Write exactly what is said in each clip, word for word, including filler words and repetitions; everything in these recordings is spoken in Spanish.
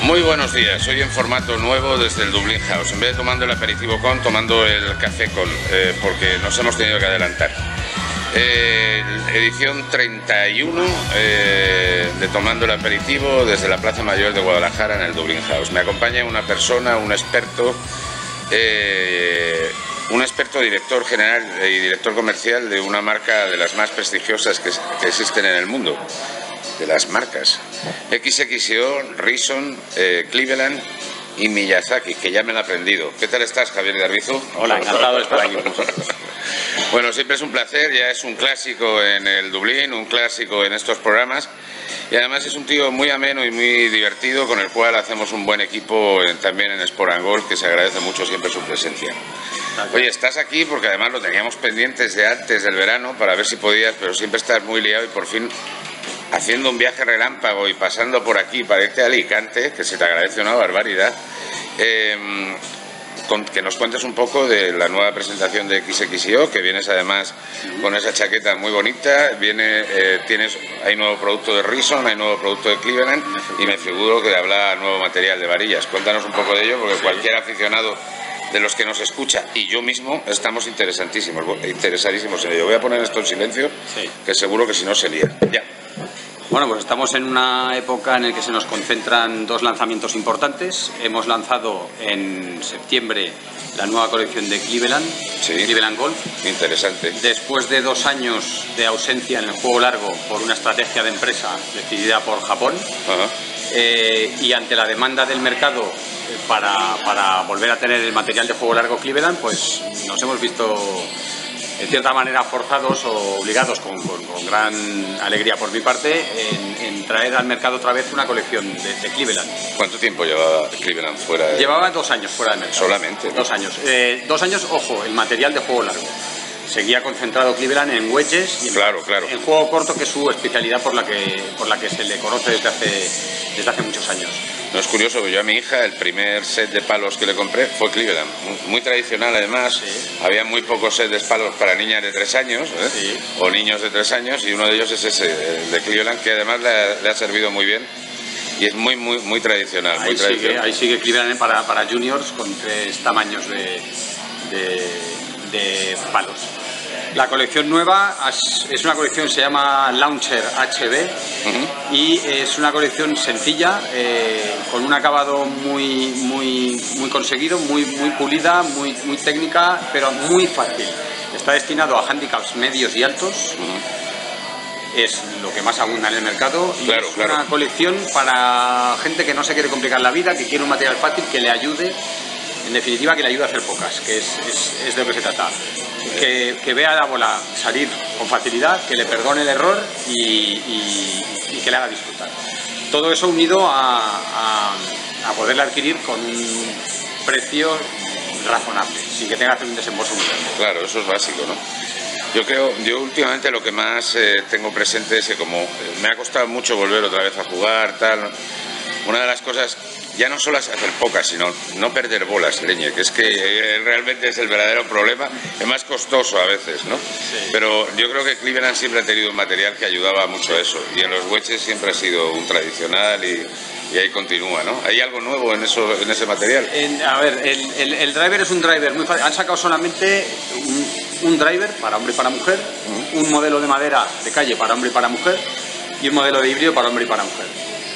Muy buenos días, hoy en formato nuevo desde el Dublin House. En vez de tomando el aperitivo con, tomando el café con, eh, porque nos hemos tenido que adelantar. Eh, edición treinta y uno eh, de Tomando el Aperitivo desde la Plaza Mayor de Guadalajara en el Dublin House. Me acompaña una persona, un experto, eh, un experto director general y director comercial de una marca de las más prestigiosas que, que existen en el mundo. De las marcas X X O, Reason, eh, Cleveland y Miyazaki, que ya me lo he aprendido. ¿Qué tal estás, Javier de Arbizu? Hola, encantado de estar aquí con vosotros. Bueno, siempre es un placer, ya es un clásico en el Dublín, un clásico en estos programas, y además es un tío muy ameno y muy divertido, con el cual hacemos un buen equipo en, también en Sport and Golf, que se agradece mucho siempre su presencia. Oye, estás aquí porque además lo teníamos pendientes de antes del verano para ver si podías, pero siempre estás muy liado y por fin haciendo un viaje relámpago y pasando por aquí para irte a Alicante, que se te agradece una barbaridad, eh, con, que nos cuentes un poco de la nueva presentación de X X O, que vienes además con esa chaqueta muy bonita, viene, eh, tienes, hay nuevo producto de Reason, hay nuevo producto de Cleveland y me figuro que habla nuevo material de varillas. Cuéntanos un poco de ello, porque cualquier aficionado de los que nos escucha y yo mismo estamos interesantísimos, interesadísimos en ello. Voy a poner esto en silencio, sí, que seguro que si no se lía. Ya. Bueno, pues estamos en una época en la que se nos concentran dos lanzamientos importantes. Hemos lanzado en septiembre la nueva colección de Cleveland, sí, Cleveland Golf. Interesante. Después de dos años de ausencia en el juego largo por una estrategia de empresa decidida por Japón, uh-huh. eh, y ante la demanda del mercado para, para volver a tener el material de juego largo Cleveland, pues nos hemos visto en cierta manera forzados o obligados, con, con, con gran alegría por mi parte, en, en traer al mercado otra vez una colección de, de Cleveland. ¿Cuánto tiempo llevaba Cleveland fuera de...? Llevaba dos años fuera del mercado. Solamente, ¿no? Dos años. Eh, dos años, ojo, el material de juego largo. Seguía concentrado Cleveland en wedges y en, claro, claro. en juego corto, que es su especialidad por la que, por la que se le conoce desde hace, desde hace muchos años. No, es curioso, que yo a mi hija el primer set de palos que le compré fue Cleveland, muy, muy tradicional además, sí. Había muy pocos sets de palos para niñas de tres años, ¿eh? Sí. O niños de tres años, y uno de ellos es ese, el de Cleveland, que además le ha, le ha servido muy bien y es muy muy muy tradicional. Ahí, muy sigue, tradicional. ahí sigue Cleveland para, para juniors con tres tamaños de, de, de palos. La colección nueva es una colección que se llama Launcher H B, uh-huh. Y es una colección sencilla, eh, con un acabado muy, muy, muy conseguido, muy, muy pulida, muy, muy técnica, pero muy fácil. Está destinado a handicaps medios y altos, uh-huh. Es lo que más abunda en el mercado, y claro, es claro. Una colección para gente que no se quiere complicar la vida, que quiere un material fácil que le ayude, en definitiva que le ayude a hacer pocas, que es, es, es de lo que se trata. Que, que vea la bola salir con facilidad, que le perdone el error y, y, y que le haga disfrutar. Todo eso unido a, a, a poderla adquirir con un precio razonable, sin que tenga que hacer un desembolso muy grande. Claro, eso es básico, ¿no? Yo creo, yo últimamente lo que más eh, tengo presente es que como eh, me ha costado mucho volver otra vez a jugar, tal, una de las cosas, ya no solo es hacer pocas, sino no perder bolas, leñe, que es que eh, realmente es el verdadero problema, es más costoso a veces, ¿no? Sí. Pero yo creo que Cleveland siempre ha tenido un material que ayudaba mucho a eso, y en los wedges siempre ha sido un tradicional y, y ahí continúa, ¿no? ¿Hay algo nuevo en eso, en ese material? En, a ver, el, el, el driver es un driver muy fácil. Han sacado solamente un, un driver para hombre y para mujer, uh-huh. Un modelo de madera de calle para hombre y para mujer, y un modelo de híbrido para hombre y para mujer.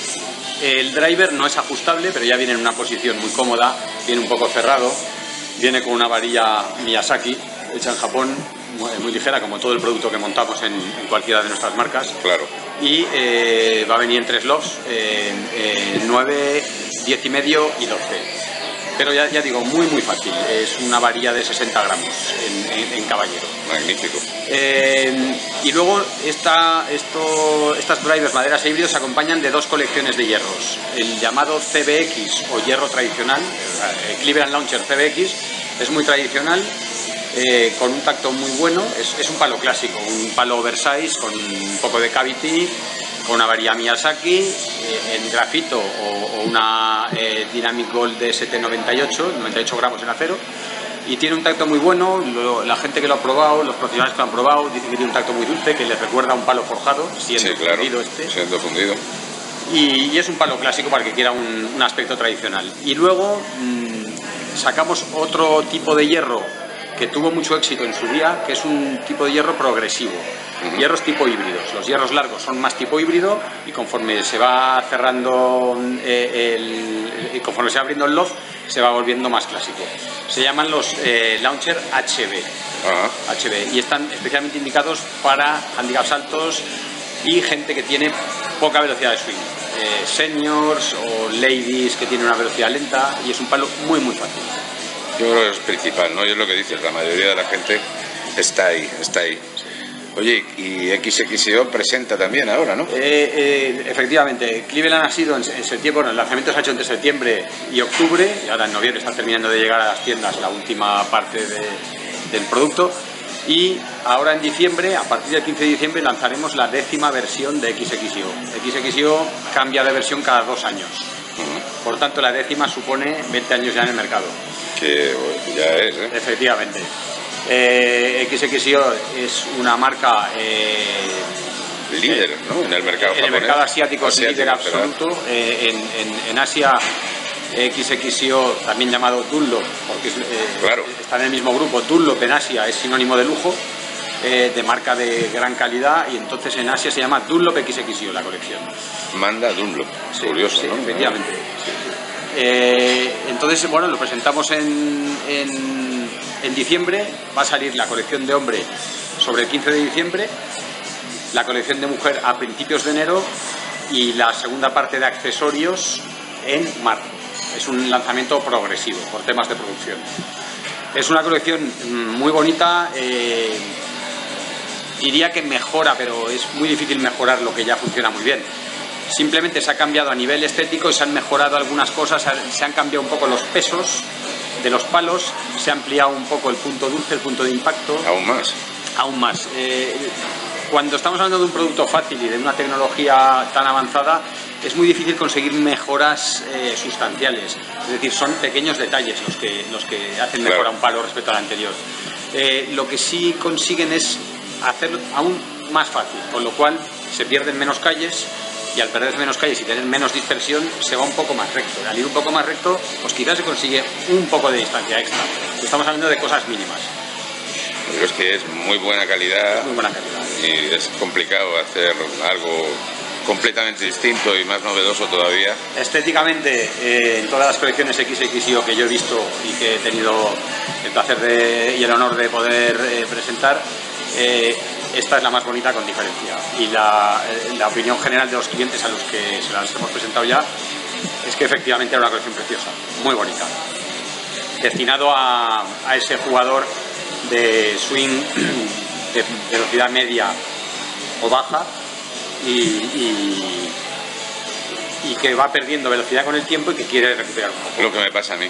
El driver no es ajustable, pero ya viene en una posición muy cómoda, viene un poco cerrado, viene con una varilla Miyazaki, hecha en Japón, muy, muy ligera, como todo el producto que montamos en, en cualquiera de nuestras marcas. Claro. Y eh, va a venir en tres lots, eh, eh, nueve, diez y medio y doce. Pero ya, ya digo, muy muy fácil, es una varilla de sesenta gramos en, en, en caballero. Magnífico. Eh, y luego esta, esto, estas drivers maderas e híbridos se acompañan de dos colecciones de hierros. El llamado C B X o hierro tradicional, el Cleveland Launcher C B X, es muy tradicional, eh, con un tacto muy bueno, es, es un palo clásico, un palo oversize con un poco de cavity, con una varilla Miyazaki, eh, en grafito o, o una eh, Dynamic Gold de S T noventa y ocho, noventa y ocho gramos en acero, y tiene un tacto muy bueno. Lo, la gente que lo ha probado, los profesionales que lo han probado, dicen que tiene un tacto muy dulce, que les recuerda a un palo forjado, siendo sí, claro, fundido este. Siendo fundido. y, y es un palo clásico para el que quiera un, un aspecto tradicional. Y luego mmm, sacamos otro tipo de hierro que tuvo mucho éxito en su día, que es un tipo de hierro progresivo. Uh-huh. Hierros tipo híbridos. Los hierros largos son más tipo híbrido y conforme se va cerrando eh, el, el, conforme se va abriendo el loft, se va volviendo más clásico. Se llaman los eh, Launcher H B. Uh-huh. H B y están especialmente indicados para handicaps altos y gente que tiene poca velocidad de swing. Eh, seniors o ladies que tienen una velocidad lenta, y es un palo muy muy fácil. Yo creo que es principal, ¿no? Y es lo que dices, la mayoría de la gente está ahí, está ahí. Oye, y X X I O presenta también ahora, ¿no? Eh, eh, efectivamente, Cleveland ha sido en, en septiembre, bueno, el lanzamiento se ha hecho entre septiembre y octubre, y ahora en noviembre está terminando de llegar a las tiendas la última parte de, del producto, y ahora en diciembre, a partir del quince de diciembre, lanzaremos la décima versión de X X I O. X X I O cambia de versión cada dos años, uh-huh. Por tanto la décima supone veinte años ya en el mercado. Que ya es, ¿eh? Efectivamente. Eh, X X I O es una marca eh, líder, eh, ¿no? En el mercado en japonés. el mercado asiático, asiático es líder absoluto. Eh, en, en, en Asia, X X I O, también llamado Dunlop, porque es, eh, claro. está en el mismo grupo. Dunlop en Asia es sinónimo de lujo, eh, de marca de gran calidad, y entonces en Asia se llama Dunlop X X I O la colección. Manda Dunlop, sí, curioso, sí, ¿no? Efectivamente. Sí, sí. Eh, entonces, bueno, lo presentamos en, en, en diciembre. Va a salir la colección de hombre sobre el quince de diciembre, la colección de mujer a principios de enero y la segunda parte de accesorios en marzo. Es un lanzamiento progresivo por temas de producción. Es una colección muy bonita, eh, diría que mejora, pero es muy difícil mejorar lo que ya funciona muy bien. Simplemente se ha cambiado a nivel estético y se han mejorado algunas cosas, se han cambiado un poco los pesos de los palos, se ha ampliado un poco el punto dulce, el punto de impacto. Aún más. Aún más. Eh, cuando estamos hablando de un producto fácil y de una tecnología tan avanzada, es muy difícil conseguir mejoras eh, sustanciales. Es decir, son pequeños detalles los que, los que hacen mejor claro. a un palo respecto al anterior. Eh, lo que sí consiguen es hacerlo aún más fácil, con lo cual se pierden menos calles. Y al perder menos calles y tener menos dispersión, se va un poco más recto. Al ir un poco más recto, pues quizás se consigue un poco de distancia extra. Estamos hablando de cosas mínimas. Pero es que es muy buena calidad. Es muy buena calidad. Y es complicado hacer algo completamente distinto y más novedoso todavía. Estéticamente, eh, en todas las colecciones X X I O que yo he visto y que he tenido el placer de, y el honor de poder eh, presentar, eh, esta es la más bonita con diferencia, y la, la opinión general de los clientes a los que se las hemos presentado ya es que efectivamente era una colección preciosa, muy bonita, destinado a, a ese jugador de swing de velocidad media o baja y, y, y que va perdiendo velocidad con el tiempo y que quiere recuperar un poco. Lo que me pasa a mí,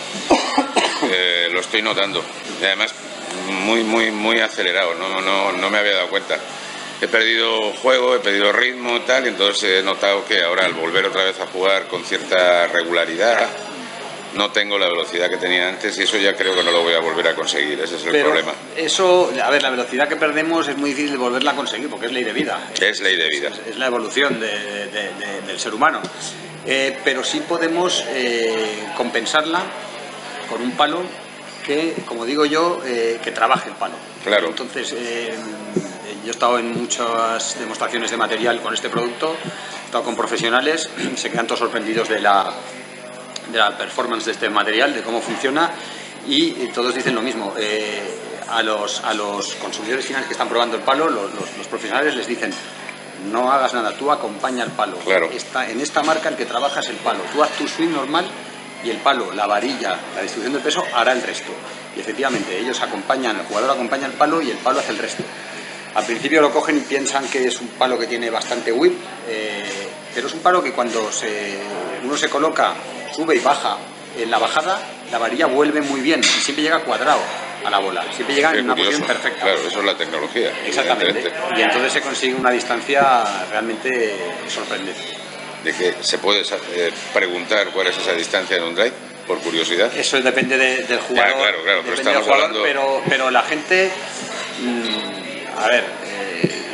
eh, lo estoy notando, y además muy muy muy acelerado, no, no, no me había dado cuenta. He perdido juego, he perdido ritmo y tal, y entonces he notado que ahora al volver otra vez a jugar con cierta regularidad no tengo la velocidad que tenía antes, y eso ya creo que no lo voy a volver a conseguir, ese es el Pero problema. Eso, a ver, la velocidad que perdemos es muy difícil de volverla a conseguir porque es ley de vida. Es ley de vida. Es, es la evolución de, de, de, del ser humano. Eh, pero sí podemos eh, compensarla con un palo que, como digo yo, eh, que trabaje el palo. Claro. Entonces, eh, yo he estado en muchas demostraciones de material con este producto, he estado con profesionales, se quedan todos sorprendidos de la, de la performance de este material, de cómo funciona, y todos dicen lo mismo. Eh, a, los, a los consumidores finales que están probando el palo, los, los, los profesionales les dicen: no hagas nada, tú acompaña el palo. Claro. Esta, en esta marca el que trabaja es el palo, tú haz tu swing normal y el palo, la varilla, la distribución del peso hará el resto. Y efectivamente, ellos acompañan, el jugador acompaña el palo y el palo hace el resto. Al principio lo cogen y piensan que es un palo que tiene bastante whip, eh, pero es un palo que cuando se, uno se coloca, sube y baja, en la bajada la varilla vuelve muy bien y siempre llega cuadrado a la bola, siempre llega en una posición perfecta. Claro, eso es la tecnología. Exactamente, y entonces se consigue una distancia realmente sorprendente. ¿De que se puede eh, preguntar cuál es esa distancia en un drive, por curiosidad? Eso depende de, del jugador, ya, claro, claro, pero, depende del jugador hablando... pero, pero la gente, mmm, a ver, eh,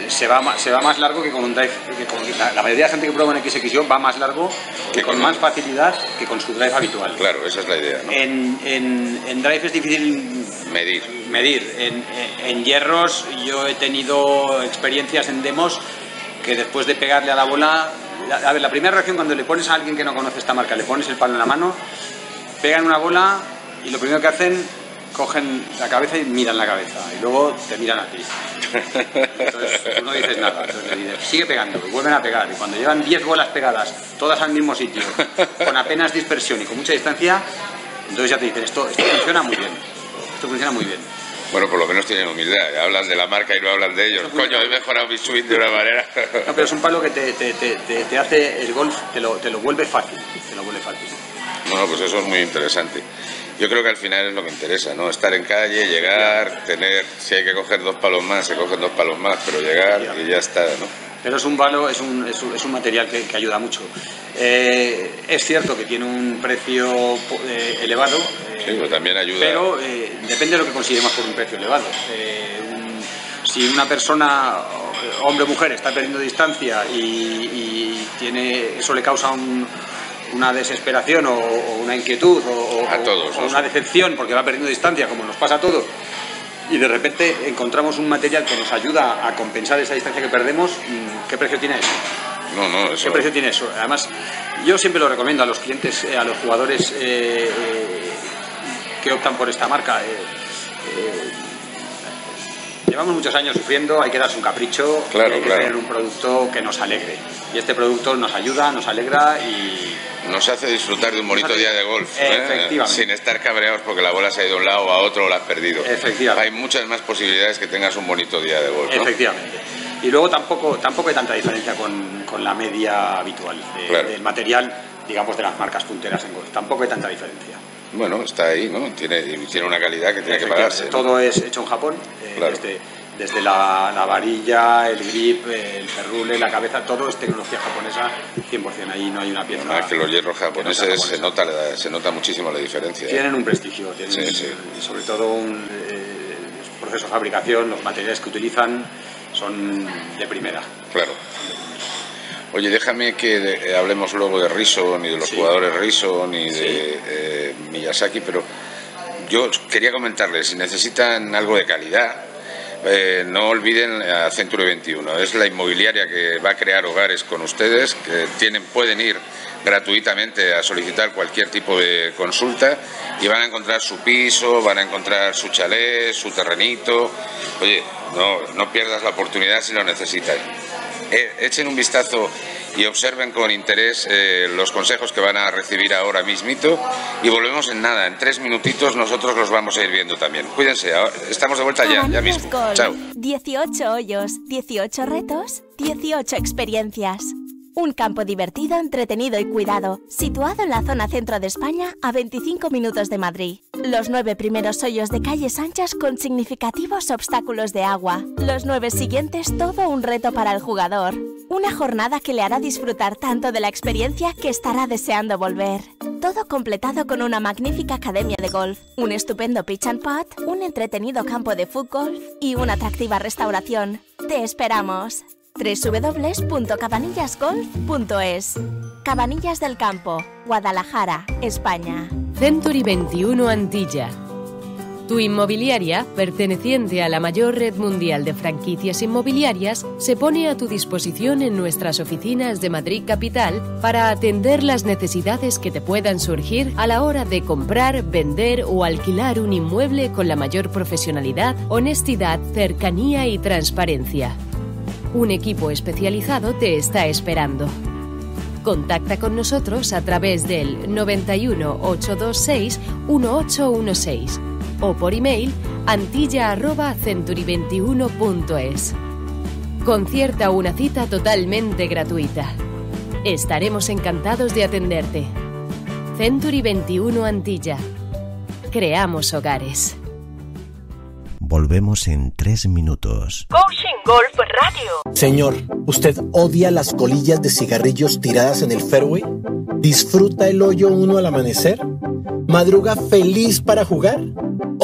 se, va más, se va más largo que con un drive. Que con, la, la mayoría de la gente que prueba un X X Y va más largo que con, con más facilidad que con su drive habitual. Claro, esa es la idea, ¿no? En, en, en drive es difícil medir. medir. En, en hierros yo he tenido experiencias en demos que después de pegarle a la bola... A ver, la primera reacción cuando le pones a alguien que no conoce esta marca, le pones el palo en la mano, pegan una bola y lo primero que hacen, cogen la cabeza y miran la cabeza y luego te miran a ti. Entonces tú no dices nada, entonces le dices, sigue pegando, y vuelven a pegar, y cuando llevan diez bolas pegadas, todas al mismo sitio, con apenas dispersión y con mucha distancia, entonces ya te dicen, esto, esto funciona muy bien, esto funciona muy bien. Bueno, por lo menos tienen humildad, hablan de la marca y no hablan de ellos. Coño, he mejorado mi swing de una manera. No, pero es un palo que te, te, te, te, te hace el golf, te lo, te lo vuelve fácil, te lo vuelve fácil. No, pues eso es muy interesante. Yo creo que al final es lo que interesa, ¿no? Estar en calle, llegar, tener, si hay que coger dos palos más, se cogen dos palos más, pero llegar y ya está, ¿no? Pero es un palo, es un, es un, es un material que, que ayuda mucho. Eh, es cierto que tiene un precio eh, elevado. Eh, sí, pero también ayuda. Pero eh, depende de lo que consideremos por un precio elevado. Eh, un, si una persona, hombre o mujer, está perdiendo distancia y, y tiene, eso le causa un, una desesperación o, o una inquietud o, a todos, o una decepción porque va perdiendo distancia, como nos pasa a todos, y de repente encontramos un material que nos ayuda a compensar esa distancia que perdemos, ¿qué precio tiene eso? No, no, eso... ¿Qué precio tiene eso? Además, yo siempre lo recomiendo a los clientes, a los jugadores eh, que optan por esta marca. Eh, eh, llevamos muchos años sufriendo, hay que darse un capricho, claro, y hay que claro. tener un producto que nos alegre. Y este producto nos ayuda, nos alegra y... nos hace disfrutar de un bonito día de golf, efectivamente, ¿eh? Sin estar cabreados porque la bola se ha ido de un lado a otro o la has perdido. Efectivamente. Hay muchas más posibilidades que tengas un bonito día de golf, ¿no? Efectivamente. Y luego tampoco, tampoco hay tanta diferencia con, con la media habitual de, claro. del material, digamos, de las marcas punteras en golf. Tampoco hay tanta diferencia. Bueno, está ahí, ¿no? Tiene, tiene una calidad que tiene que pagarse, ¿no? Todo es hecho en Japón, eh, claro. desde, desde la, la varilla, el grip, el ferrule, la cabeza, todo es tecnología japonesa cien por cien. Ahí no hay una pieza. No, es que los hierros japoneses no se nota, se nota muchísimo la diferencia. Tienen un prestigio, tienen sí, sí. y sobre todo un eh, proceso de fabricación, los materiales que utilizan son de primera. Claro. Oye, déjame que de, eh, hablemos luego de Rison y de los sí. jugadores Rison y sí. de eh, Miyazaki, pero yo quería comentarles, si necesitan algo de calidad, eh, no olviden a Century veintiuno. Es la inmobiliaria que va a crear hogares con ustedes, que tienen, pueden ir gratuitamente a solicitar cualquier tipo de consulta y van a encontrar su piso, van a encontrar su chalet, su terrenito. Oye, no, no pierdas la oportunidad si lo necesitan. Eh, echen un vistazo y observen con interés eh, los consejos que van a recibir ahora mismito y volvemos en nada, en tres minutitos nosotros los vamos a ir viendo también. Cuídense, estamos de vuelta ya, ya mismo. Chao. dieciocho hoyos, dieciocho retos, dieciocho experiencias. Un campo divertido, entretenido y cuidado, situado en la zona centro de España, a veinticinco minutos de Madrid. Los nueve primeros hoyos de calles anchas con significativos obstáculos de agua. Los nueve siguientes, todo un reto para el jugador. Una jornada que le hará disfrutar tanto de la experiencia que estará deseando volver. Todo completado con una magnífica academia de golf, un estupendo pitch and putt, un entretenido campo de fútbol y una atractiva restauración. ¡Te esperamos! doble u doble u doble u punto cabanillas golf punto es. Cabanillas del Campo, Guadalajara, España. Century veintiuno Antilla. Tu inmobiliaria, perteneciente a la mayor red mundial de franquicias inmobiliarias, se pone a tu disposición en nuestras oficinas de Madrid Capital para atender las necesidades que te puedan surgir a la hora de comprar, vender o alquilar un inmueble con la mayor profesionalidad, honestidad, cercanía y transparencia. Un equipo especializado te está esperando. Contacta con nosotros a través del noventa y uno, ochocientos veintiséis, dieciocho dieciséis o por email antilla arroba century veintiuno punto es. Concierta una cita totalmente gratuita. Estaremos encantados de atenderte. Century veintiuno Antilla. Creamos hogares. Volvemos en tres minutos. Coaching Golf Radio. Señor, ¿usted odia las colillas de cigarrillos tiradas en el fairway? ¿Disfruta el hoyo uno al amanecer? ¿Madruga feliz para jugar?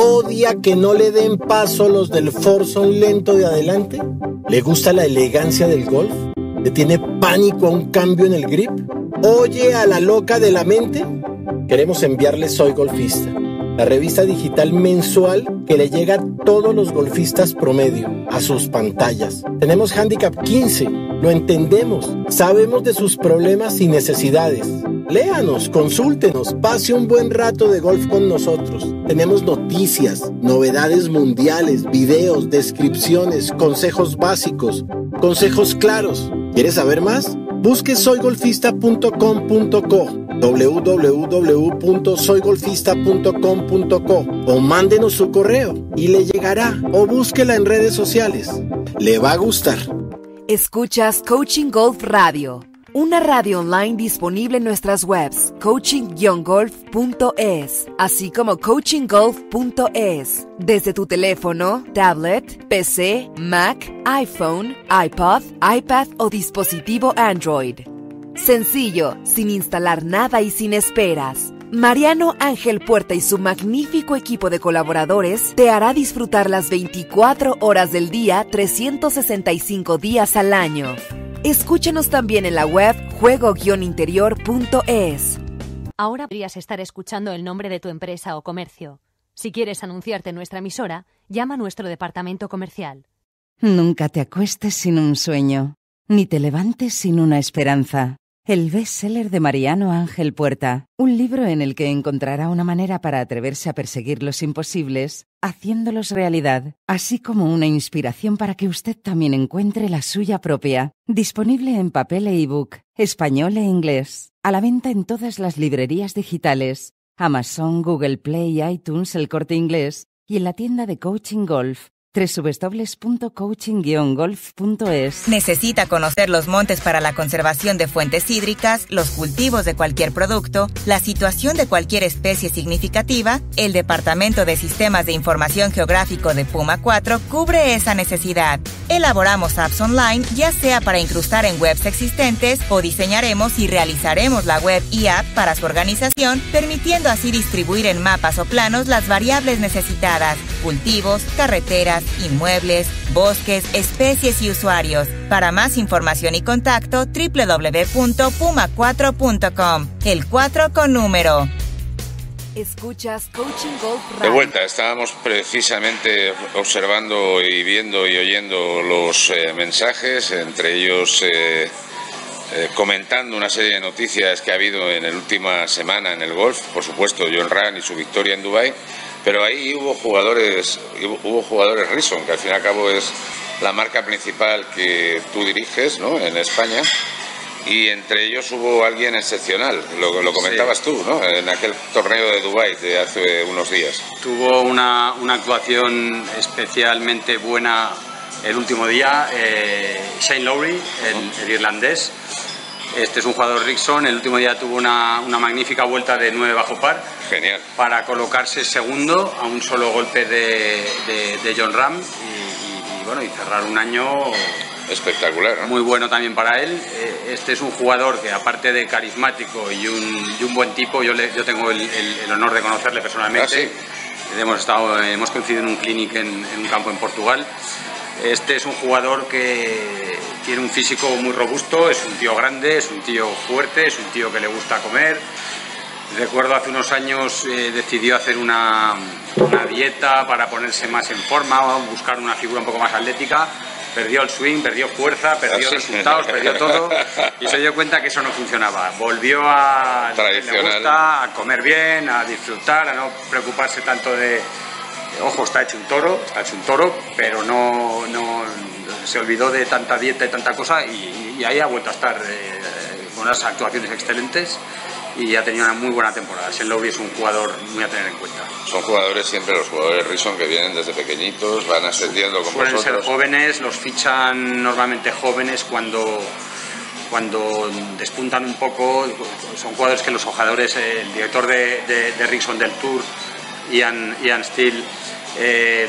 ¿Odia que no le den paso los del forzón lento de adelante? ¿Le gusta la elegancia del golf? ¿Le tiene pánico a un cambio en el grip? ¿Oye a la loca de la mente? Queremos enviarle Soy Golfista, la revista digital mensual que le llega a todos los golfistas promedio, a sus pantallas. Tenemos Handicap quince, lo entendemos, sabemos de sus problemas y necesidades. Léanos, consúltenos, pase un buen rato de golf con nosotros. Tenemos noticias, novedades mundiales, videos, descripciones, consejos básicos, consejos claros. ¿Quieres saber más? Busque soy golfista punto com punto co, doble u doble u doble u punto soy golfista punto com punto co o mándenos su correo y le llegará, o búsquela en redes sociales. Le va a gustar. Escuchas Coaching Golf Radio, una radio online disponible en nuestras webs coaching guion golf punto es, así como coaching golf punto es, desde tu teléfono, tablet, P C, Mac, iPhone, iPod, iPad o dispositivo Android. Sencillo, sin instalar nada y sin esperas. Mariano Ángel Puerta y su magnífico equipo de colaboradores te hará disfrutar las veinticuatro horas del día, trescientos sesenta y cinco días al año. Escúchanos también en la web juego guion interior punto es. Ahora podrías estar escuchando el nombre de tu empresa o comercio. Si quieres anunciarte en nuestra emisora, llama a nuestro departamento comercial. Nunca te acuestes sin un sueño, ni te levantes sin una esperanza. El bestseller de Mariano Ángel Puerta, un libro en el que encontrará una manera para atreverse a perseguir los imposibles, haciéndolos realidad, así como una inspiración para que usted también encuentre la suya propia. Disponible en papel e ebook, español e inglés, a la venta en todas las librerías digitales, Amazon, Google Play, iTunes, El Corte Inglés y en la tienda de Coaching Golf, doble u doble u doble u punto coaching guion golf punto es. ¿Necesita conocer los montes para la conservación de fuentes hídricas, los cultivos de cualquier producto, la situación de cualquier especie significativa? El Departamento de Sistemas de Información Geográfico de Puma cuatro cubre esa necesidad. Elaboramos apps online, ya sea para incrustar en webs existentes o diseñaremos y realizaremos la web y app para su organización, permitiendo así distribuir en mapas o planos las variables necesitadas, cultivos, carreteras, inmuebles, bosques, especies y usuarios. Para más información y contacto, doble u doble u doble u punto puma cuatro punto com. El cuatro con número. Escuchas Coaching Golf Radio. De vuelta, estábamos precisamente observando y viendo y oyendo los eh, mensajes, entre ellos eh, eh, comentando una serie de noticias que ha habido en la última semana en el golf, por supuesto Jon Rahm y su victoria en Dubái. Pero ahí hubo jugadores, hubo jugadores Rison, que al fin y al cabo es la marca principal que tú diriges, ¿no?, en España, y entre ellos hubo alguien excepcional, lo, lo comentabas sí. tú, ¿no?, en aquel torneo de Dubái de hace unos días. Tuvo una, una actuación especialmente buena el último día, eh, Shane Lowry, el, el irlandés. Este es un jugador Rixon, el último día tuvo una, una magnífica vuelta de nueve bajo par. Genial. Para colocarse segundo a un solo golpe de, de, de Jon Rahm y, y, y, bueno, y cerrar un año espectacular, ¿no? Muy bueno también para él. Este es un jugador que, aparte de carismático y un, y un buen tipo, yo, le, yo tengo el, el, el honor de conocerle personalmente. Ah, ¿sí? Hemos, estado, hemos coincidido en un clinic en, en un campo en Portugal. Este es un jugador que tiene un físico muy robusto, es un tío grande, es un tío fuerte, es un tío que le gusta comer. Recuerdo hace unos años eh, decidió hacer una, una dieta para ponerse más en forma, buscar una figura un poco más atlética. Perdió el swing, perdió fuerza, perdió ¿sí? resultados, perdió todo y se dio cuenta que eso no funcionaba. Volvió a, le gusta, a comer bien, a disfrutar, a no preocuparse tanto de... Ojo, está hecho un toro, está hecho un toro, pero no, no se olvidó de tanta dieta y tanta cosa y, y ahí ha vuelto a estar eh, con unas actuaciones excelentes y ha tenido una muy buena temporada. Shane Lowry es un jugador muy a tener en cuenta. Son jugadores siempre, los jugadores Rison, que vienen desde pequeñitos, van ascendiendo con Suelen vosotros. Ser jóvenes, los fichan normalmente jóvenes cuando... cuando despuntan un poco. Son jugadores que los jugadores, el director de, de, de Rixon del Tour, Ian, Ian Steele, eh,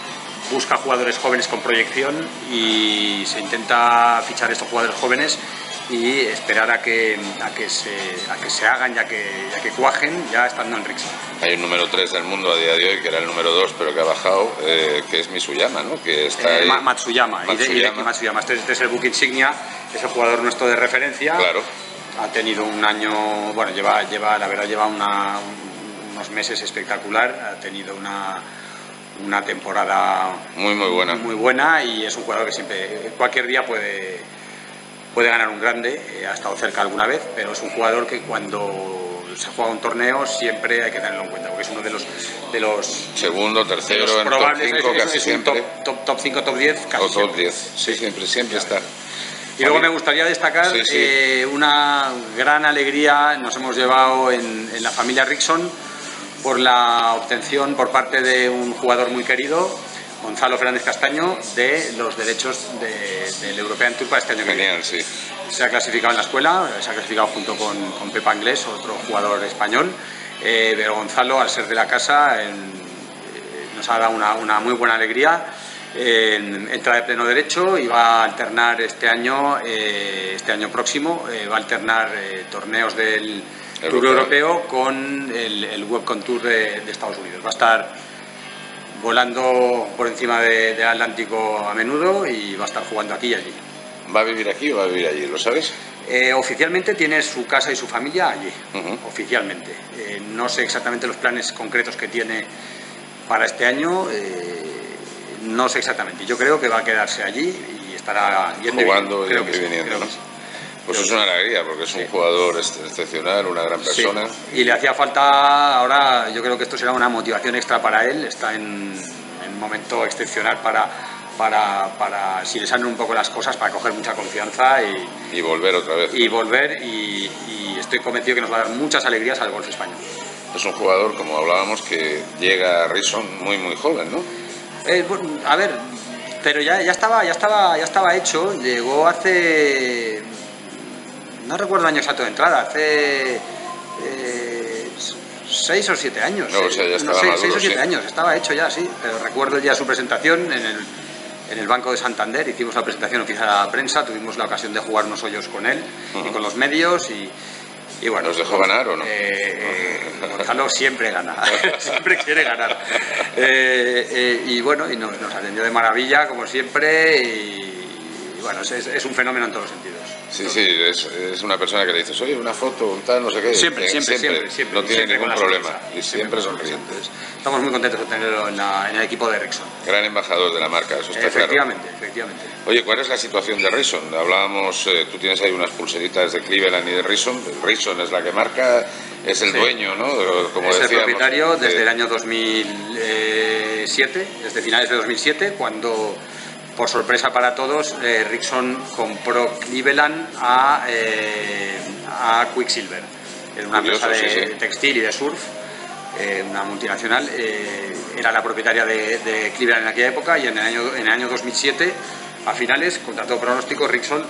busca jugadores jóvenes con proyección y se intenta fichar estos jugadores jóvenes y esperar a que, a que, se, a que se hagan, ya que, ya que cuajen, ya estando en Rixon. Hay un número tres del mundo a día de hoy, que era el número dos, pero que ha bajado, eh, que es Misuyama, ¿no? Que está eh, ahí. Matsuyama, Matsuyama. Hideki Matsuyama. Este, este es el book insignia, es el jugador nuestro de referencia. Claro. Ha tenido un año, bueno, lleva, lleva la verdad, lleva una, unos meses espectacular, ha tenido una... una temporada muy muy buena muy buena y es un jugador que siempre, cualquier día puede puede ganar un grande, ha estado cerca alguna vez, pero es un jugador que cuando se juega un torneo siempre hay que tenerlo en cuenta, porque es uno de los de los segundo, tercero, de los en probables, top cinco, es, casi es siempre top, top, top cinco, top diez, casi o top siempre. diez, sí, siempre, siempre está. Y luego me gustaría destacar sí, sí. Eh, una gran alegría nos hemos llevado en, en la familia Rixon por la obtención por parte de un jugador muy querido, Gonzalo Fernández Castaño, de los derechos de, del European Tour para este año que viene. Sí. Se ha clasificado en la escuela, se ha clasificado junto con, con Pepa Anglés, otro jugador español, eh, pero Gonzalo, al ser de la casa, en, eh, nos ha dado una, una muy buena alegría. Eh, entra de pleno derecho y va a alternar este año, eh, este año próximo, eh, va a alternar eh, torneos del Tour Europeo, Europeo con el, el Webcon Tour de, de Estados Unidos. Va a estar volando por encima de, del Atlántico a menudo y va a estar jugando aquí y allí. ¿Va a vivir aquí o va a vivir allí? ¿Lo sabes? Eh, oficialmente tiene su casa y su familia allí, uh-huh. oficialmente. Eh, no sé exactamente los planes concretos que tiene para este año, eh, no sé exactamente. Yo creo que va a quedarse allí y estará yendo jugando y viniendo. viniendo ¿no? Pues es una alegría, porque es un sí. jugador excepcional, una gran persona. Sí. Y le hacía falta, ahora yo creo que esto será una motivación extra para él, está en, en un momento excepcional para, para, para, si le salen un poco las cosas, para coger mucha confianza y, y volver otra vez. Y volver, y, y estoy convencido que nos va a dar muchas alegrías al golf español. Es un jugador, como hablábamos, que llega a Rixon muy muy joven, ¿no? Eh, bueno, a ver, pero ya, ya, estaba, ya, estaba, ya estaba hecho, llegó hace... No recuerdo el año exacto de entrada, hace eh, seis o siete años. No, o sea, ya estaba no sé, maduro, seis o siete sí. años, estaba hecho ya, sí. Pero recuerdo ya su presentación en el, en el Banco de Santander, hicimos la presentación oficial a la prensa, tuvimos la ocasión de jugar unos hoyos con él uh-huh. y con los medios y... Y bueno, ¿nos dejó ganar o no? Eh, eh, Gonzalo siempre gana, siempre quiere ganar. Eh, eh, y bueno, y nos, nos atendió de maravilla, como siempre, y, y bueno, es, es un fenómeno en todos los sentidos. Sí, sí, es, es una persona que le dices, oye, una foto, un tal, no sé qué. Siempre, siempre, siempre. siempre no tiene siempre ningún problema. Sonrisa, y siempre sonriente. Estamos muy contentos de tenerlo en, la, en el equipo de Rixon. Gran embajador de la marca, eso está efectivamente, claro. Efectivamente, Oye, ¿cuál es la situación de Rixon? Hablábamos, eh, tú tienes ahí unas pulseritas de Cleveland y de Rixon. Rixon es la que marca, es el sí. dueño, ¿no? Como es decíamos, el propietario desde de... el año dos mil siete, desde finales de dos mil siete, cuando... Por sorpresa para todos, eh, Rixon compró Cleveland a, eh, a Quicksilver, era una Curioso, empresa de sí, sí. textil y de surf, eh, una multinacional, eh, era la propietaria de, de Cleveland en aquella época y en el año, en el año dos mil siete, a finales, contra todo pronóstico, Rixon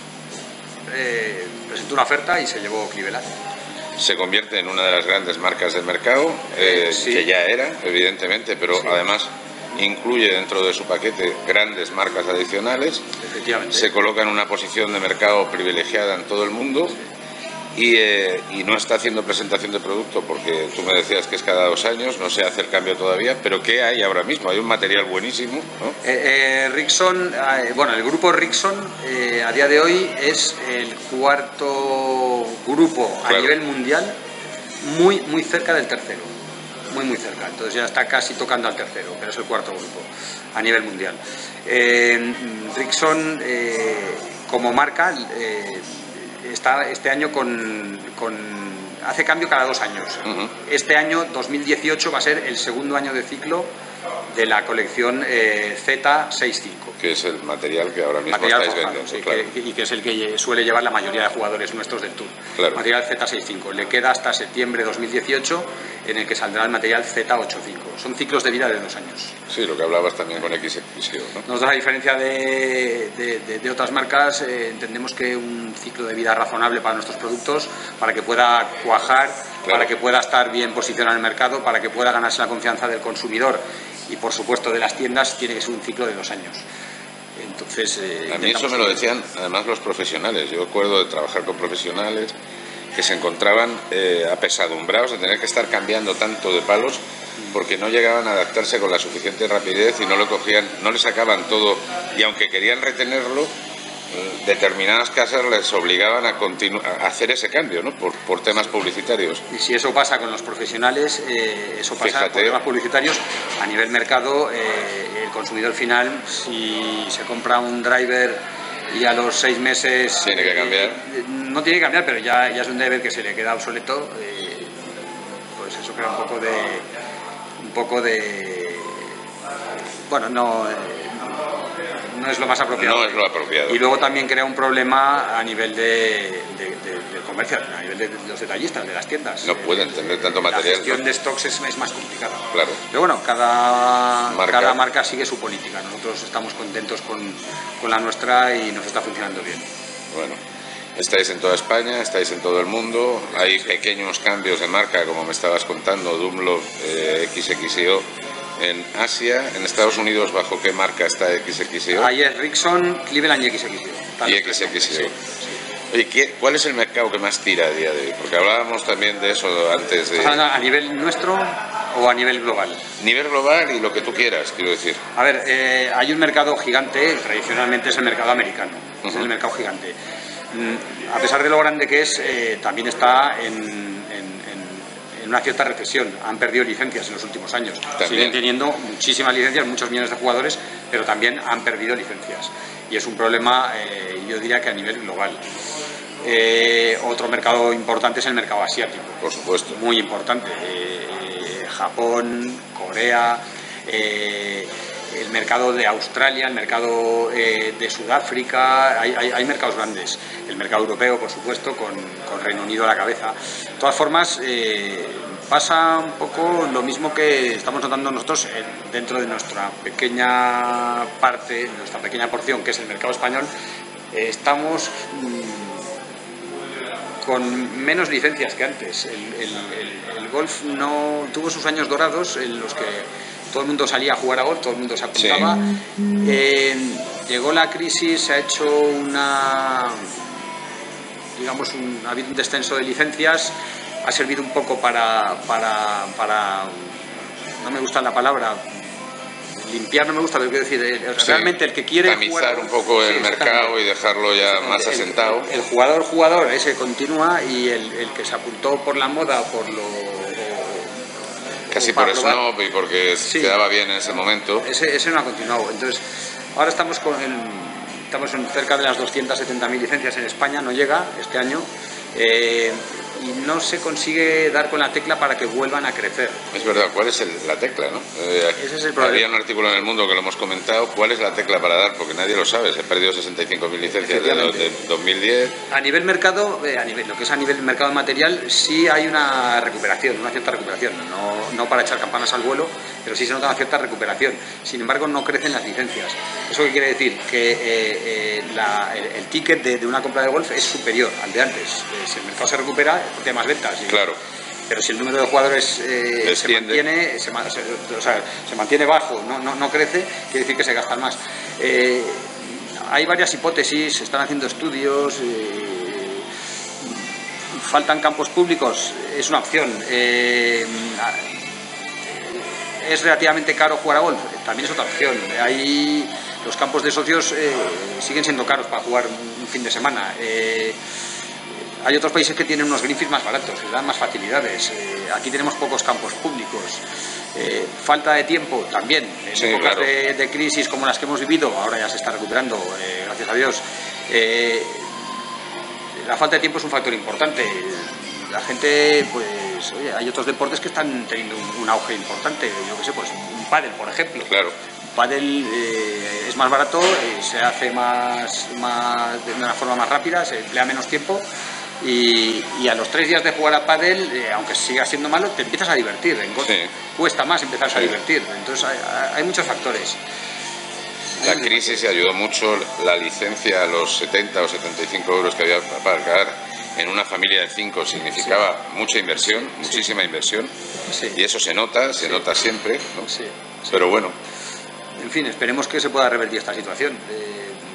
eh, presentó una oferta y se llevó Cleveland. Se convierte en una de las grandes marcas del mercado, eh, sí. que ya era, evidentemente, pero sí. además... incluye dentro de su paquete grandes marcas adicionales, efectivamente. Se coloca en una posición de mercado privilegiada en todo el mundo y, eh, y no está haciendo presentación de producto porque tú me decías que es cada dos años, no se hace el cambio todavía, pero ¿qué hay ahora mismo? Hay un material buenísimo, ¿no? Eh, eh, Rixon, eh, bueno, el grupo Rixon eh, a día de hoy es el cuarto grupo claro. a nivel mundial, muy, muy cerca del tercero. muy muy cerca, entonces ya está casi tocando al tercero, pero es el cuarto grupo a nivel mundial. Eh, Rixon eh, como marca eh, está este año con, con hace cambio cada dos años. Uh-huh. Este año dos mil dieciocho va a ser el segundo año de ciclo de la colección eh, Z sesenta y cinco. Que es el material que ahora mismo material estáis forjado, vendiendo. Sí, claro. que, y que es el que suele llevar la mayoría de jugadores nuestros del Tour. Claro. Material Z sesenta y cinco. Le queda hasta septiembre de dos mil dieciocho en el que saldrá el material Z ochenta y cinco. Son ciclos de vida de dos años. Sí, lo que hablabas también con X X I O, ¿no? Nosotros, a diferencia de, de, de, de otras marcas, eh, entendemos que un ciclo de vida razonable para nuestros productos, para que pueda cuajar, claro. para que pueda estar bien posicionado en el mercado, para que pueda ganarse la confianza del consumidor y por supuesto de las tiendas, tiene que ser un ciclo de dos años. Entonces, eh, a mí eso me lo decían además los profesionales. Yo recuerdo de trabajar con profesionales que se encontraban eh, apesadumbrados de tener que estar cambiando tanto de palos porque no llegaban a adaptarse con la suficiente rapidez y no lo cogían, no le sacaban todo, y aunque querían retenerlo, determinadas casas les obligaban a, a hacer ese cambio, ¿no? Por, por temas publicitarios. Y si eso pasa con los profesionales, eh, eso pasa Fíjate. por temas publicitarios. A nivel mercado, eh, el consumidor final, si se compra un driver y a los seis meses... Tiene que cambiar. Eh, no tiene que cambiar, pero ya, ya es un driver que se le queda obsoleto, eh, pues eso crea un poco de... un poco de... bueno, no... Eh, no es lo más apropiado. No es lo apropiado. Y luego también crea un problema a nivel de, de, de, del comercio, a nivel de los detallistas, de las tiendas. No pueden tener tanto material. La gestión de stocks es, es más complicada. Claro. Pero bueno, cada marca. cada marca sigue su política. Nosotros estamos contentos con, con la nuestra y nos está funcionando bien. Bueno, estáis en toda España, estáis en todo el mundo. Hay sí. pequeños cambios de marca, como me estabas contando, Dunlop, eh, X X I O. En Asia, en Estados Unidos, ¿bajo qué marca está X X I O? Ahí es Rixon, Cleveland y X X I O. Y X X I O. Sí, sí. Oye, ¿qué, ¿cuál es el mercado que más tira a día de hoy? Porque hablábamos también de eso antes de... ¿A nivel nuestro o a nivel global? Nivel global y lo que tú quieras, quiero decir. A ver, eh, hay un mercado gigante, tradicionalmente es el mercado americano, uh-huh. es el mercado gigante. Mm, a pesar de lo grande que es, eh, también está en... en una cierta recesión, han perdido licencias en los últimos años, también. Siguen teniendo muchísimas licencias, muchos millones de jugadores, pero también han perdido licencias y es un problema, eh, yo diría que a nivel global. Eh, otro mercado importante es el mercado asiático, por supuesto, muy importante, eh, Japón, Corea, eh, el mercado de Australia, el mercado eh, de Sudáfrica, hay, hay, hay mercados grandes, el mercado europeo, por supuesto, con, con Reino Unido a la cabeza. De todas formas, eh, pasa un poco lo mismo que estamos notando nosotros eh, dentro de nuestra pequeña parte, nuestra pequeña porción, que es el mercado español. Eh, estamos mmm, con menos licencias que antes. El, el, el, el golf no tuvo sus años dorados en los que todo el mundo salía a jugar a golf, todo el mundo se apuntaba. Sí. Eh, llegó la crisis, se ha hecho una, digamos, un, ha habido un descenso de licencias, ha servido un poco para, para, para no me gusta la palabra, limpiar no me gusta, pero quiero decir, sí, realmente el que quiere tamizar jugar, un poco el sí, mercado y dejarlo ya más el, asentado. El, el jugador jugador ese continúa y el, el que se apuntó por la moda, por lo casi por snob y porque sí, quedaba bien en ese momento. Ese, ese no ha continuado. Entonces, ahora estamos con el, estamos en cerca de las doscientas setenta mil licencias en España, no llega este año, eh, y no se consigue dar con la tecla para que vuelvan a crecer. Es verdad, ¿cuál es el, la tecla, no? Eh, Ese es el problema. Había un artículo en El Mundo que lo hemos comentado, ¿cuál es la tecla para dar? Porque nadie lo sabe, se han perdido sesenta y cinco mil licencias de, de dos mil diez. A nivel mercado, eh, a nivel, lo que es a nivel mercado material, sí hay una recuperación, una cierta recuperación, no, no para echar campanas al vuelo, pero sí se nota una cierta recuperación. Sin embargo, no crecen las licencias. ¿Eso qué quiere decir? Que eh, eh, la, el, el ticket de, de una compra de golf es superior al de antes. Eh, si el mercado se recupera, porque hay más ventas. Y, claro. Pero si el número de jugadores eh, se mantiene, se, se, o sea, se mantiene bajo, no, no, no crece, quiere decir que se gastan más. Eh, hay varias hipótesis, se están haciendo estudios, eh, faltan campos públicos, es una opción. Eh, es relativamente caro jugar a golf, también es otra opción. Hay, los campos de socios eh, siguen siendo caros para jugar un fin de semana. Eh, Hay otros países que tienen unos green fees más baratos, que dan más facilidades. Eh, aquí tenemos pocos campos públicos. Eh, falta de tiempo también. En sí, épocas claro. de, de crisis como las que hemos vivido, ahora ya se está recuperando, eh, gracias a Dios. Eh, la falta de tiempo es un factor importante. La gente, pues, oye, hay otros deportes que están teniendo un, un auge importante. Yo qué sé, pues un pádel, por ejemplo. Claro. Pádel eh, es más barato, eh, se hace más, más de una forma más rápida, se emplea menos tiempo. Y, y a los tres días de jugar a pádel, eh, aunque siga siendo malo, te empiezas a divertir. En golf sí. cuesta más empezarse sí. a divertir. Entonces hay, hay muchos factores. La hay crisis se ayudó mucho, la licencia a los setenta o setenta y cinco euros que había para pagar en una familia de cinco significaba sí. mucha inversión, muchísima sí. inversión. Sí. Y eso se nota, se sí. nota siempre, ¿no? Sí. Sí. Pero bueno. En fin, esperemos que se pueda revertir esta situación. Eh,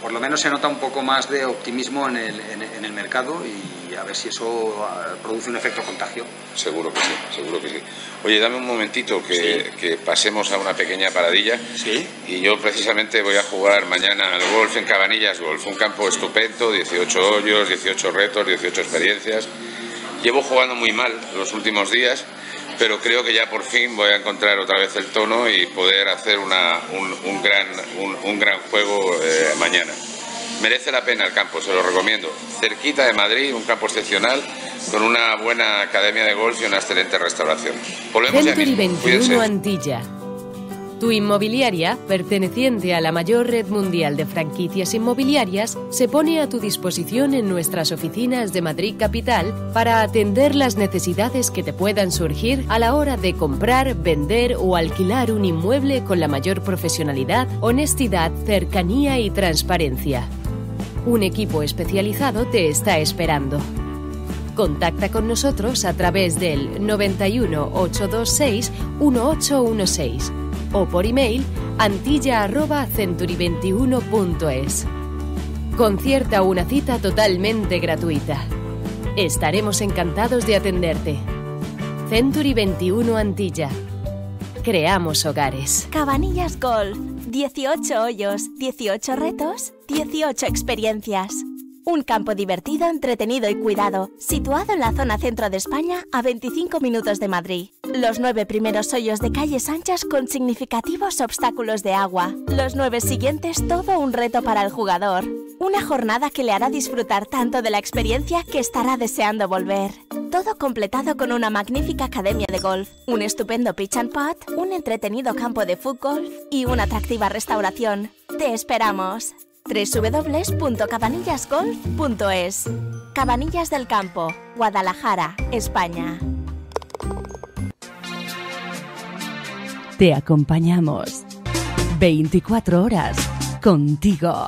por lo menos se nota un poco más de optimismo en el, en, en el mercado y a ver si eso produce un efecto contagio. Seguro que sí, seguro que sí. Oye, dame un momentito que, sí. que pasemos a una pequeña paradilla. Sí. Y yo precisamente voy a jugar mañana al golf en Cabanillas Golf, un campo estupendo, dieciocho hoyos, dieciocho retos, dieciocho experiencias. Llevo jugando muy mal los últimos días, pero creo que ya por fin voy a encontrar otra vez el tono y poder hacer una, un, un, gran, un, un gran juego eh, mañana. Merece la pena el campo, se lo recomiendo. Cerquita de Madrid, un campo excepcional, con una buena academia de golf y una excelente restauración. Volvemos ya mismo. Century veintiuno Antilla. Tu inmobiliaria, perteneciente a la mayor red mundial de franquicias inmobiliarias, se pone a tu disposición en nuestras oficinas de Madrid Capital para atender las necesidades que te puedan surgir a la hora de comprar, vender o alquilar un inmueble con la mayor profesionalidad, honestidad, cercanía y transparencia. Un equipo especializado te está esperando. Contacta con nosotros a través del noventa y uno, ochocientos veintiséis, dieciocho dieciséis o por email antilla arroba century veintiuno punto es. Concierta una cita totalmente gratuita. Estaremos encantados de atenderte. Century veintiuno Antilla. Creamos hogares. Cabanillas Golf. dieciocho hoyos, dieciocho retos, dieciocho experiencias. Un campo divertido, entretenido y cuidado, situado en la zona centro de España a veinticinco minutos de Madrid. Los nueve primeros hoyos de calles anchas con significativos obstáculos de agua. Los nueve siguientes todo un reto para el jugador. Una jornada que le hará disfrutar tanto de la experiencia que estará deseando volver. Todo completado con una magnífica academia de golf, un estupendo pitch and putt, un entretenido campo de fútbol y una atractiva restauración. ¡Te esperamos! doble u doble u doble u punto cabanillas golf punto es. Cabanillas del Campo, Guadalajara, España. Te acompañamos veinticuatro horas contigo.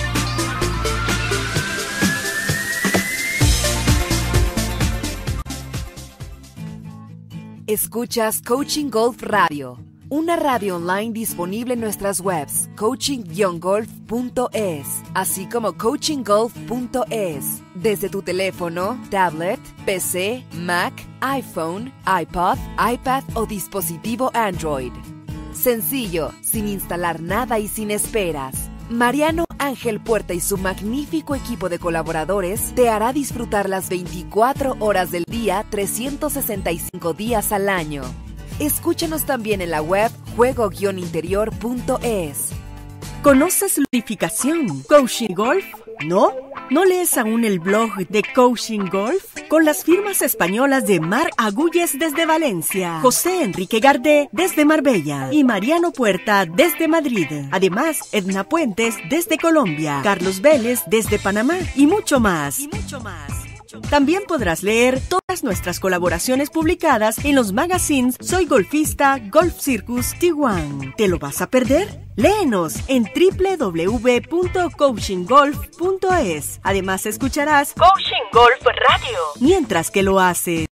Escuchas Coaching Golf Radio, una radio online disponible en nuestras webs coaching guion golf punto es, así como coaching golf punto es, desde tu teléfono, tablet, P C, Mac, iPhone, iPod, iPad o dispositivo Android. Sencillo, sin instalar nada y sin esperas. Mariano Ángel Puerta y su magnífico equipo de colaboradores te hará disfrutar las veinticuatro horas del día, trescientos sesenta y cinco días al año. Escúchanos también en la web juego guion interior punto es. ¿Conoces Ludificación? ¿Coaching Golf? ¿No? ¿No lees aún el blog de Coaching Golf? Con las firmas españolas de Mar Agulles desde Valencia, José Enrique Gardé desde Marbella y Mariano Puerta desde Madrid. Además, Edna Puentes desde Colombia, Carlos Vélez desde Panamá y mucho más. Y mucho más. También podrás leer todas nuestras colaboraciones publicadas en los magazines Soy Golfista, Golf Circus, Tijuana. ¿Te lo vas a perder? Léenos en doble u doble u doble u punto coaching golf punto es. Además escucharás Coaching Golf Radio mientras que lo haces.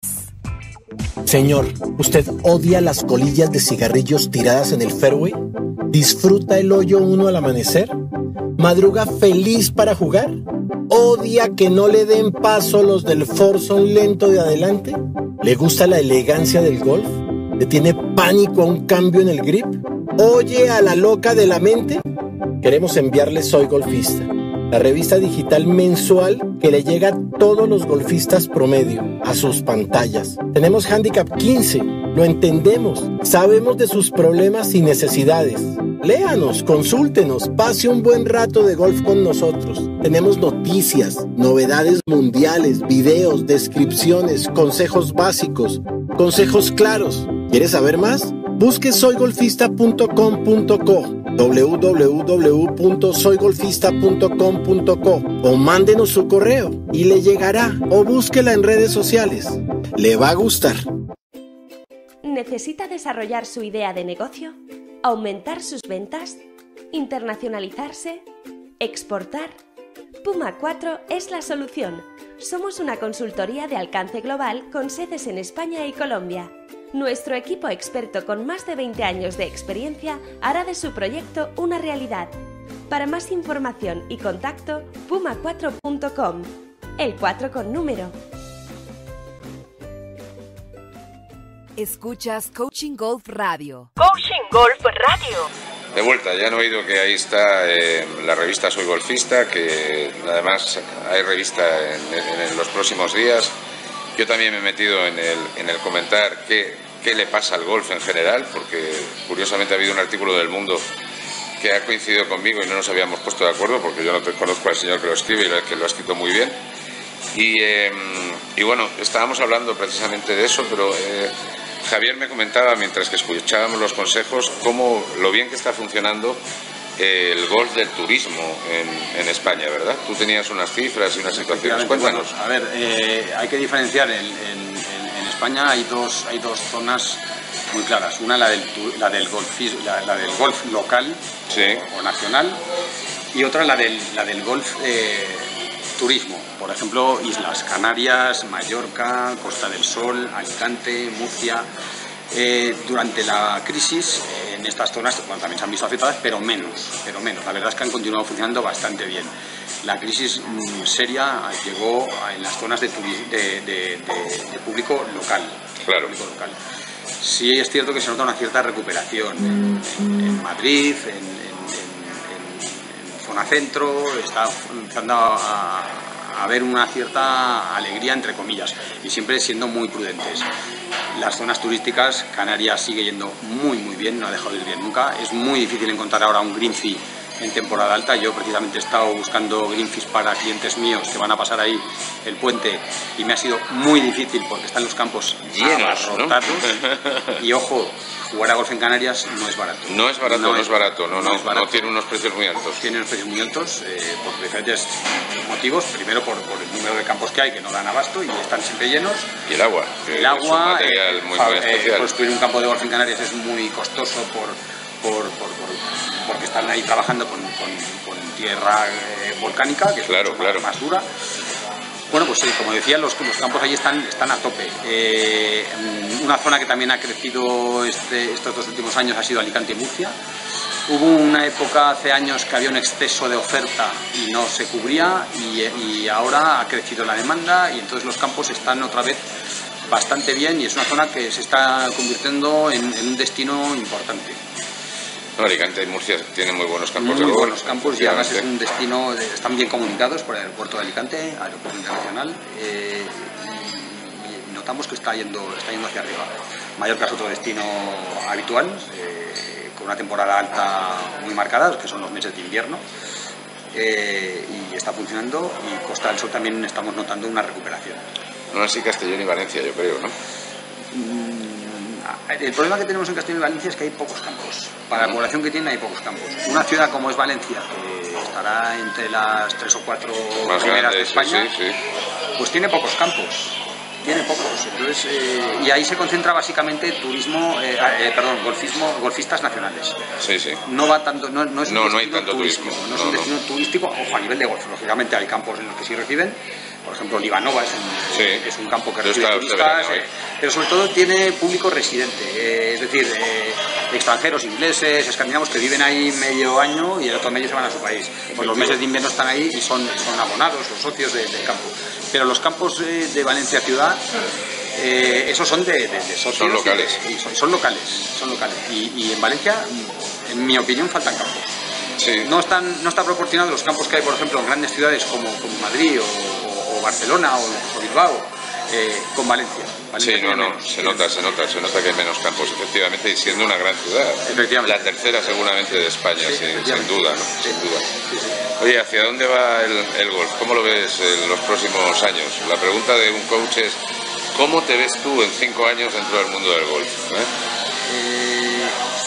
Señor, ¿usted odia las colillas de cigarrillos tiradas en el fairway? ¿Disfruta el hoyo uno al amanecer? ¿Madruga feliz para jugar? ¿Odia que no le den paso los del foursome lento de adelante? ¿Le gusta la elegancia del golf? ¿Le tiene pánico a un cambio en el grip? ¿Oye a la loca de la mente? Queremos enviarle Soy Golfista, la revista digital mensual que le llega a todos los golfistas promedio, a sus pantallas. Tenemos Handicap quince, lo entendemos, sabemos de sus problemas y necesidades. Léanos, consúltenos, pase un buen rato de golf con nosotros. Tenemos noticias, novedades mundiales, videos, descripciones, consejos básicos, consejos claros. ¿Quieres saber más? Busque soy golfista punto com punto co, doble u doble u doble u punto soy golfista punto com punto co o mándenos su correo y le llegará, o búsquela en redes sociales. Le va a gustar. ¿Necesita desarrollar su idea de negocio? ¿Aumentar sus ventas? ¿Internacionalizarse? ¿Exportar? Puma cuatro es la solución. Somos una consultoría de alcance global con sedes en España y Colombia. Nuestro equipo experto con más de veinte años de experiencia hará de su proyecto una realidad. Para más información y contacto, puma cuatro punto com. El cuatro con número. Escuchas Coaching Golf Radio. Coaching Golf Radio. De vuelta, ya han oído que ahí está eh, la revista Soy Golfista, que además hay revista en, en, en los próximos días. Yo también me he metido en el, en el comentar qué, qué le pasa al golf en general, porque curiosamente ha habido un artículo del Mundo que ha coincidido conmigo y no nos habíamos puesto de acuerdo, porque yo no te conozco al señor que lo escribe y que lo ha escrito muy bien. Y, eh, y bueno, estábamos hablando precisamente de eso, pero eh, Javier me comentaba, mientras que escuchábamos los consejos, cómo lo bien que está funcionando eh, el golf del turismo en, en España, ¿verdad? Tú tenías unas cifras y unas situaciones. Cuéntanos. Bueno, a ver, eh, hay que diferenciar. En, en, en España hay dos, hay dos zonas muy claras. Una, la del, la del, golf, la, la del golf local, sí, o, o nacional, y otra la del, la del golf eh, turismo. Por ejemplo, Islas Canarias, Mallorca, Costa del Sol, Alicante, Murcia. Eh, durante la crisis, eh, en estas zonas, bueno, también se han visto afectadas, pero menos, pero menos. La verdad es que han continuado funcionando bastante bien. La crisis mmm, seria llegó en las zonas de, de, de, de, de público local. Claro. Público local. Sí es cierto que se nota una cierta recuperación en, en, en Madrid, en, en, en, en zona centro, está empezando a, a haber una cierta alegría, entre comillas, y siempre siendo muy prudentes. Las zonas turísticas, Canarias sigue yendo muy muy bien, no ha dejado de ir bien nunca. Es muy difícil encontrar ahora un green fee en temporada alta. Yo precisamente he estado buscando green fees para clientes míos que van a pasar ahí el puente y me ha sido muy difícil porque están los campos llenos, abarrotados, ¿no? Y ojo, jugar a golf en Canarias no es barato. No es barato, no, no es barato, no, no, no, es barato. No tiene unos precios muy altos. Tiene unos precios muy altos eh, por diferentes motivos. Primero por, por el número de campos que hay, que no dan abasto y están siempre llenos. Y el agua. El agua, es un material eh, muy, muy especial. Eh, construir un campo de golf en Canarias es muy costoso por, por, por, por, porque están ahí trabajando con, con, con tierra eh, volcánica, que es claro, mucho claro. más, más dura. Bueno, pues sí, como decía, los, los campos allí están, están a tope. Eh, una zona que también ha crecido este, estos dos últimos años ha sido Alicante y Murcia. Hubo una época hace años que había un exceso de oferta y no se cubría, y, y ahora ha crecido la demanda y entonces los campos están otra vez bastante bien y es una zona que se está convirtiendo en, en un destino importante. No, Alicante y Murcia tienen muy buenos campos muy de golf. Muy buenos campos y además es un destino, están bien comunicados por el aeropuerto de Alicante, aeropuerto internacional, eh, y, y notamos que está yendo, está yendo hacia arriba. Mallorca es otro destino habitual, eh, con una temporada alta muy marcada, que son los meses de invierno, eh, y está funcionando, y Costa del Sol también estamos notando una recuperación. No, así Castellón y Valencia, yo creo, ¿no? El problema que tenemos en Castellón y Valencia es que hay pocos campos. Para la población que tiene hay pocos campos. Una ciudad como es Valencia, que estará entre las tres o cuatro más primeras grande, de España, sí, sí, sí. Pues tiene pocos campos. Tiene pocos. Entonces, eh, y ahí se concentra básicamente turismo, eh, eh, perdón, golfismo, golfistas nacionales. Sí, sí. No va tanto, no, no es un no, destino no hay tanto turístico. turismo. No es no, un destino no. turístico, ojo, a nivel de golf. Lógicamente hay campos en los que sí reciben. Por ejemplo, Livanova es un, sí. es un campo que Yo recibe estaba turistas, verano, eh, pero sobre todo tiene público residente, eh, es decir, eh, extranjeros, ingleses, escandinavos que viven ahí medio año y el otro medio se van a su país. Pues los meses de invierno están ahí y son, son abonados, los socios de, del campo. Pero los campos eh, de Valencia Ciudad, eh, esos son de, de, de socios. Son locales. Y, y son, son locales, son locales. Y, y en Valencia, en mi opinión, faltan campos. Sí. No, están, no está proporcionado los campos que hay, por ejemplo, en grandes ciudades como, como Madrid o, o Barcelona o, o Bilbao, eh, con Valencia. Valencia Sí, no, no, menos. se nota, se nota, se nota que hay menos campos, efectivamente, y siendo una gran ciudad. Efectivamente. La tercera seguramente de España, Sí, sin, sin duda, ¿no? Sí. Sin duda. Sí, sí. Oye, ¿hacia dónde va el, el golf? ¿Cómo lo ves en los próximos años? La pregunta de un coach es, ¿cómo te ves tú en cinco años dentro del mundo del golf? ¿Eh? Eh,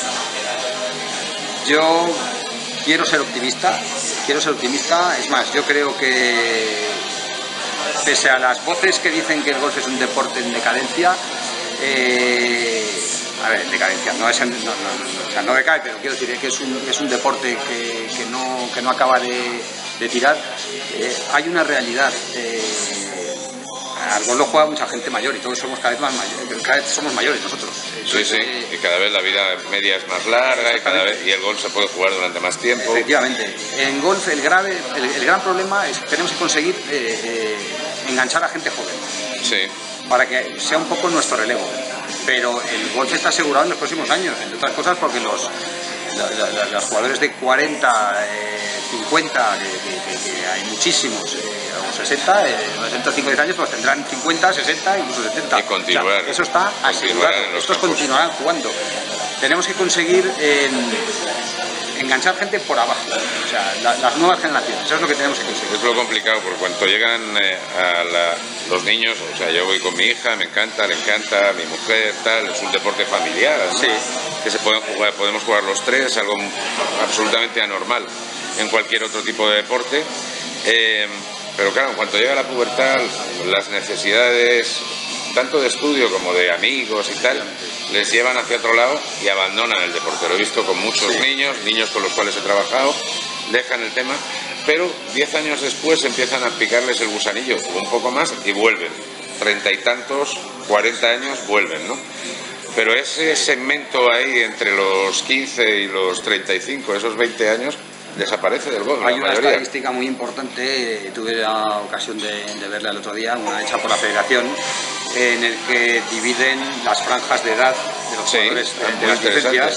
yo quiero ser optimista, quiero ser optimista, es más, yo creo que pese a las voces que dicen que el golf es un deporte en decadencia, eh, a ver, en decadencia, no, es en, no, no, no, o sea, no decae, pero quiero decir que es un, es un deporte que, que, no, que no acaba de, de tirar, eh, hay una realidad, eh, al golf lo juega mucha gente mayor y todos somos cada vez más mayores, cada vez somos mayores nosotros. Sí, sí, y cada vez la vida media es más larga y, cada vez, y el golf se puede jugar durante más tiempo. Efectivamente. En golf el grave, el, el gran problema es que tenemos que conseguir eh, eh, enganchar a gente joven. Sí. Para que sea un poco nuestro relevo. Pero el golf está asegurado en los próximos años, entre otras cosas porque los, la, la, los jugadores de cuarenta, eh, cincuenta, que, que, que hay muchísimos, eh, o sesenta, eh, sesenta, cincuenta años, pues tendrán cincuenta, sesenta, incluso setenta. Y continuar. O sea, eso está asegurado, estos continuarán jugando. Tenemos que conseguir eh, enganchar gente por abajo, o sea, la, las nuevas generaciones, eso es lo que tenemos que conseguir. Es lo complicado, porque cuando llegan eh, a la, los niños, o sea, yo voy con mi hija, me encanta, le encanta, mi mujer, tal, es un deporte familiar, ¿no? Sí. Que se pueden jugar, podemos jugar los tres, algo absolutamente anormal en cualquier otro tipo de deporte, eh, pero claro, en cuanto llega la pubertad, las necesidades tanto de estudio como de amigos y tal, les llevan hacia otro lado y abandonan el deporte. Lo he visto con muchos sí. niños, niños con los cuales he trabajado, dejan el tema, pero diez años después empiezan a picarles el gusanillo, un poco más, y vuelven. Treinta y tantos, cuarenta años, vuelven, ¿no? Pero ese segmento ahí entre los quince y los treinta y cinco, esos veinte años, desaparece del golf. Hay una mayoría. Estadística muy importante, tuve la ocasión de, de verla el otro día, una hecha por la Federación, en el que dividen las franjas de edad de los sí, jugadores de, de las licencias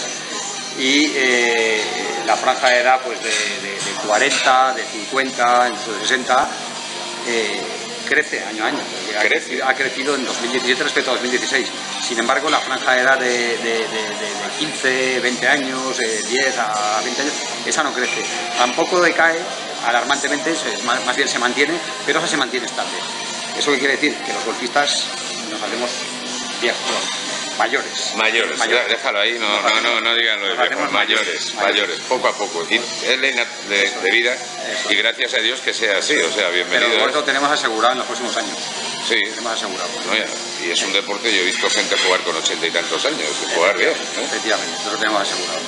y eh, la franja de edad pues de, de, de cuarenta, de cincuenta, incluso de sesenta, eh, crece año a año. Crece. Ha, ha crecido en dos mil diecisiete respecto a dos mil dieciséis. Sin embargo, la franja de edad de, de, de, de, de quince, veinte años, eh, diez a veinte años, esa no crece. Tampoco decae alarmantemente, se, más, más bien se mantiene, pero esa se mantiene estable. ¿Eso qué quiere decir? Que los golfistas nos hacemos viejos, mayores. Mayores, mayores. Déjalo ahí, no, no, no, no digan lo de viejos, mayores, mayores, mayores, poco a poco. Y es ley de, de vida eso. Y gracias a Dios que sea así, o sea, bienvenido. Pero lo tenemos asegurado en los próximos años. Sí. Tenemos asegurado. No, ya. Y es un deporte, yo he visto gente jugar con ochenta y tantos años, y jugar bien. ¿eh? Efectivamente, eso lo tenemos asegurado.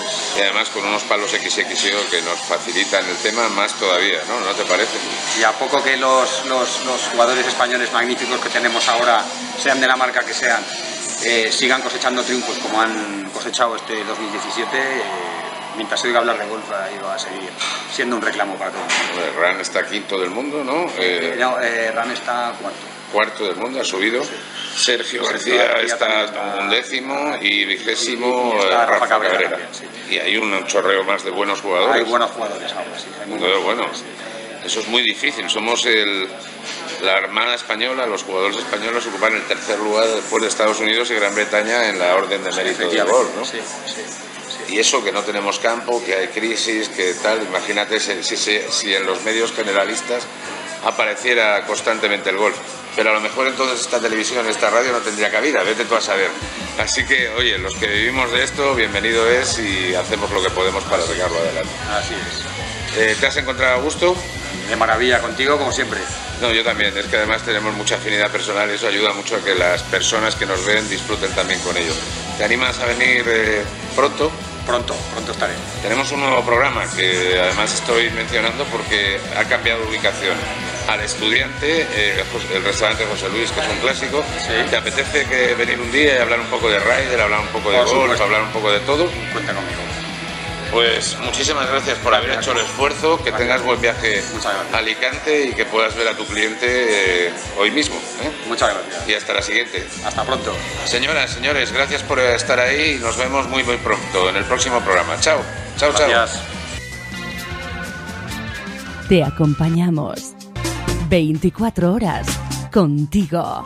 Y además con unos palos equis equis o que nos facilitan el tema más todavía, ¿no? ¿No te parece? Y a poco que los, los, los jugadores españoles magníficos que tenemos ahora, sean de la marca que sean, eh, sigan cosechando triunfos como han cosechado este dos mil diecisiete, eh, mientras se oiga hablar de golf, ahí va a seguir siendo un reclamo para todos. Bueno, Ran está quinto del mundo, ¿no? Eh, no, eh, Ran está cuarto. Cuarto del mundo, ha subido. Sí. Sergio García está, está undécimo y vigésimo y está Rafa Cabrera. Cabrera. También, sí. Y hay un chorreo más de buenos jugadores. Hay buenos jugadores ahora, sí. Hay muy Pero buenos bueno, sí. Eso es muy difícil. Somos el, la Armada Española, los jugadores españoles ocupan el tercer lugar después de Estados Unidos y Gran Bretaña en la orden de mérito del golf, ¿no? Sí, sí. Y eso que no tenemos campo, que hay crisis, que tal, imagínate si, si, si en los medios generalistas apareciera constantemente el golf. Pero a lo mejor entonces esta televisión, esta radio no tendría cabida, vete tú a saber. Así que, oye, los que vivimos de esto, bienvenido es y hacemos lo que podemos para sacarlo adelante. Así es. Eh, ¿Te has encontrado a gusto? De maravilla, contigo como siempre. No, yo también, es que además tenemos mucha afinidad personal y eso ayuda mucho a que las personas que nos ven disfruten también con ellos. ¿Te animas a venir eh, pronto? Pronto, pronto estaré. Tenemos un nuevo programa que además estoy mencionando porque ha cambiado de ubicación. Al Estudiante, eh, el restaurante José Luis, que es un clásico. Sí. ¿Te apetece que venir un día y hablar un poco de rider, hablar un poco de por golf, supuesto. hablar un poco de todo? Cuenta conmigo. Pues muchísimas gracias por haber hecho el esfuerzo, que gracias. tengas buen viaje Muchas gracias. a Alicante y que puedas ver a tu cliente eh, hoy mismo. ¿eh? Muchas gracias. Y hasta la siguiente. Hasta pronto. Señoras, señores, gracias por estar ahí y nos vemos muy muy pronto en el próximo programa. Chao, chao, chao. Gracias. Te acompañamos veinticuatro horas contigo.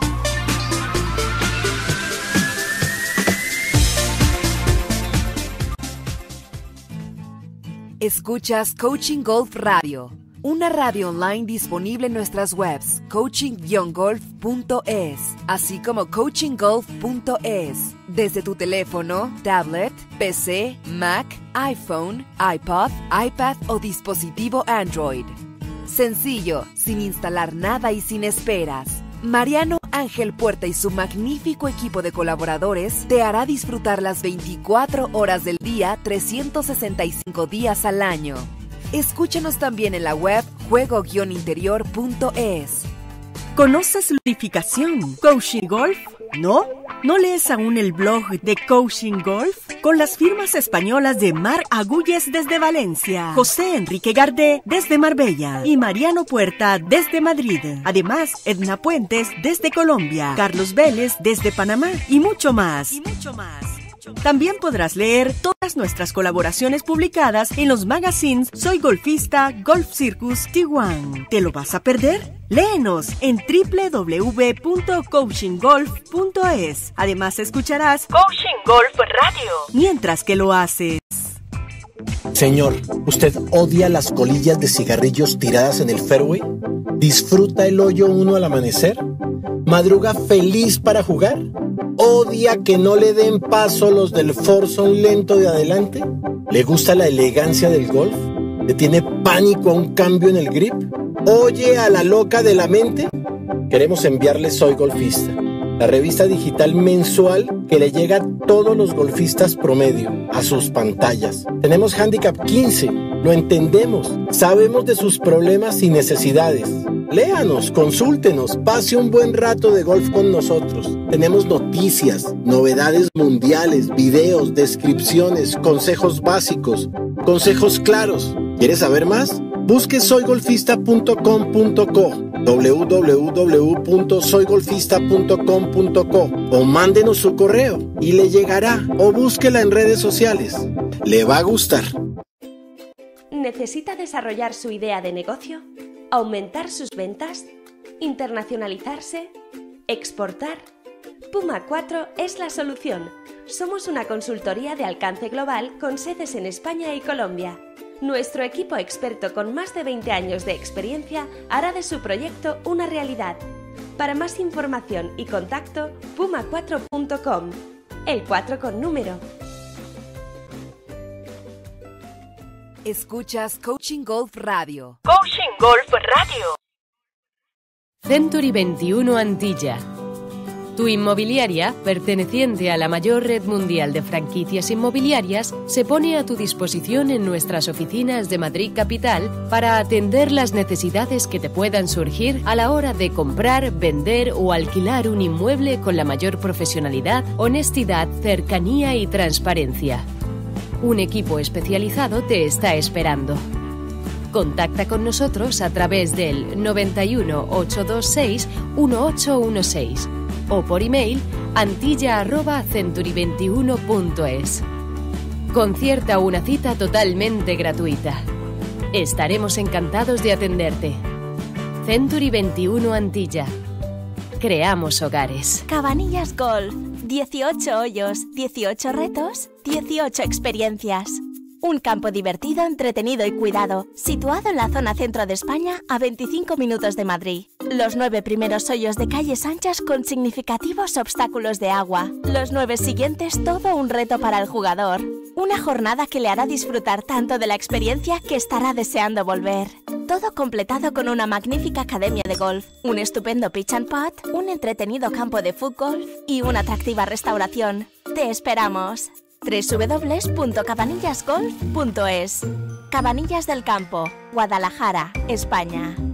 Escuchas Coaching Golf Radio, una radio online disponible en nuestras webs coaching guion golf punto es, así como coaching golf punto es, desde tu teléfono, tablet, P C, Mac, iPhone, iPod, iPad o dispositivo Android. Sencillo, sin instalar nada y sin esperas. Mariano Ángel Puerta y su magnífico equipo de colaboradores te hará disfrutar las veinticuatro horas del día, trescientos sesenta y cinco días al año. Escúchanos también en la web juego guion interior punto es. ¿Conoces ludificación? ¿Coaching Golf? ¿No? ¿No lees aún el blog de Coaching Golf? Con las firmas españolas de Mar Agúyez desde Valencia, José Enrique Gardé desde Marbella y Mariano Puerta desde Madrid. Además, Edna Puentes desde Colombia, Carlos Vélez desde Panamá y mucho más. Y mucho más. También podrás leer todas nuestras colaboraciones publicadas en los magazines Soy Golfista, Golf Circus, Tijuana. ¿Te lo vas a perder? Léenos en doble u doble u doble u punto coaching golf punto es. Además escucharás Coaching Golf Radio mientras que lo haces. Señor, ¿usted odia las colillas de cigarrillos tiradas en el fairway? ¿Disfruta el hoyo uno al amanecer? ¿Madruga feliz para jugar? ¿Odia que no le den paso los del foursome lento de adelante? ¿Le gusta la elegancia del golf? ¿Le tiene pánico a un cambio en el grip? ¿Oye a la loca de la mente? Queremos enviarle Soy Golfista, la revista digital mensual que le llega a todos los golfistas promedio, a sus pantallas. Tenemos Handicap quince, lo entendemos, sabemos de sus problemas y necesidades. Léanos, consúltenos, pase un buen rato de golf con nosotros. Tenemos noticias, novedades mundiales, videos, descripciones, consejos básicos, consejos claros. ¿Quieres saber más? Busque soy golfista punto com punto co, doble u doble u doble u punto soy golfista punto com punto co o mándenos su correo y le llegará, o búsquela en redes sociales. Le va a gustar. ¿Necesita desarrollar su idea de negocio? ¿Aumentar sus ventas? ¿Internacionalizarse? ¿Exportar? Puma cuatro es la solución. Somos una consultoría de alcance global con sedes en España y Colombia. Nuestro equipo experto con más de veinte años de experiencia hará de su proyecto una realidad. Para más información y contacto, puma cuatro punto com. El cuatro con número. Escuchas Coaching Golf Radio. Coaching Golf Radio. Century veintiuno Antilla. Tu inmobiliaria, perteneciente a la mayor red mundial de franquicias inmobiliarias, se pone a tu disposición en nuestras oficinas de Madrid Capital para atender las necesidades que te puedan surgir a la hora de comprar, vender o alquilar un inmueble con la mayor profesionalidad, honestidad, cercanía y transparencia. Un equipo especializado te está esperando. Contacta con nosotros a través del noventa y uno, ochocientos veintiséis, dieciocho dieciséis o por email antilla arroba century veintiuno punto es. Concierta una cita totalmente gratuita. Estaremos encantados de atenderte. Century veintiuno Antilla. Creamos hogares. Cabanillas Golf. dieciocho hoyos, dieciocho retos, dieciocho experiencias. Un campo divertido, entretenido y cuidado, situado en la zona centro de España a veinticinco minutos de Madrid. Los nueve primeros hoyos de calles anchas con significativos obstáculos de agua. Los nueve siguientes todo un reto para el jugador. Una jornada que le hará disfrutar tanto de la experiencia que estará deseando volver. Todo completado con una magnífica academia de golf, un estupendo pitch and putt, un entretenido campo de fútbol y una atractiva restauración. ¡Te esperamos! doble u doble u doble u punto cabanillas golf punto es. Cabanillas del Campo, Guadalajara, España.